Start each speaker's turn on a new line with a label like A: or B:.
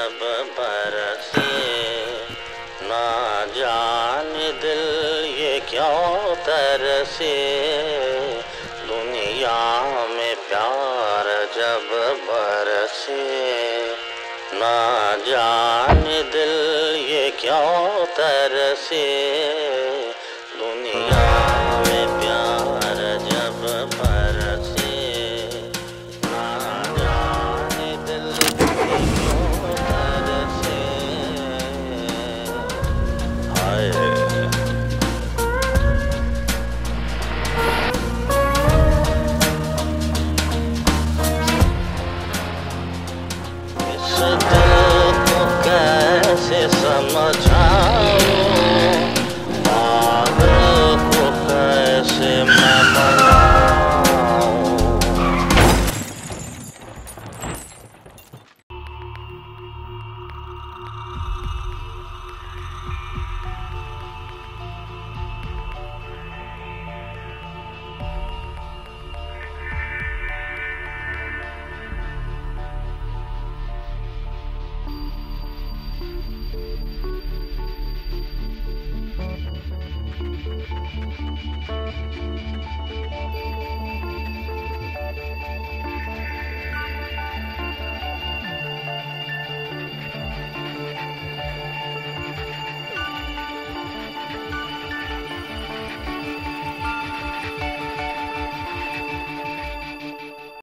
A: जब बरसे, ना जाने दिल ये क्यों तरसे। दुनिया में प्यार जब बरसे, ना जाने दिल ये क्यों तरसे। दुनिया में प्यार जब बरसे, ना जाने दिल ये क्यों तरसे। हाय इस दिल को कैसे समझ